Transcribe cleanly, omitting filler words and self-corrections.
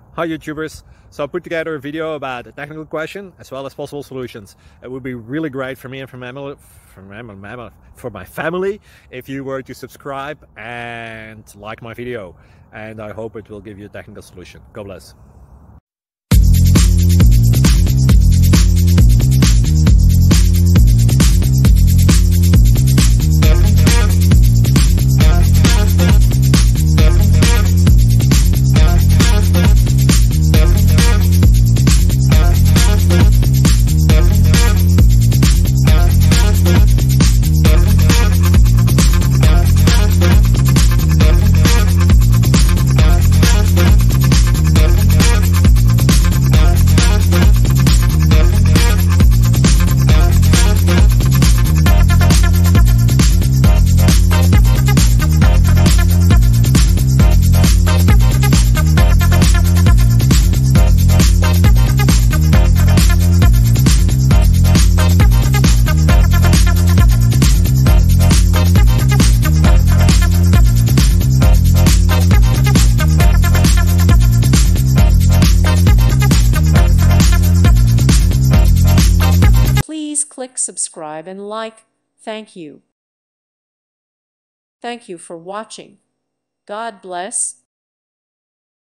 Hi YouTubers! So I put together a video about a technical question as well as possible solutions. It would be really great for me and for my family if you were to subscribe and like my video, and I hope it will give you a technical solution. God bless. Please click subscribe and like. Thank you. Thank you for watching. God bless.